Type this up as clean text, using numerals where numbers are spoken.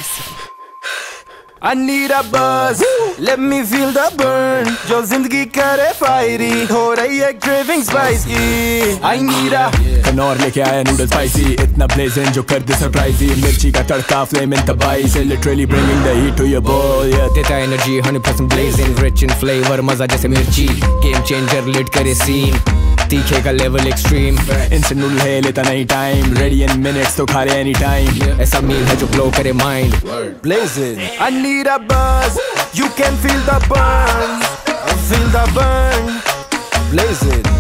I need a buzz, let me feel the burn. जो जिंदगी करे फायरी हो रही है craving spicy. I need a Knorr लेके आया noodle spicy, इतना blazin जो कर दे surprisey. मिर्ची का तड़का flame in तबाही से literally bringing the heat to your bowl. Yeah. देता energy 100% blazin, rich in flavor, मजा जैसे मिर्ची. Game changer lit करे scene, तीखे का level extreme. Instant noodle है लेता नहीं time, ready in minutes तो खा रहे anytime. ऐसा meal है जो blow करे mind. Blazin. I need a buzz, you can feel the burn. I feel the burn. Blazin.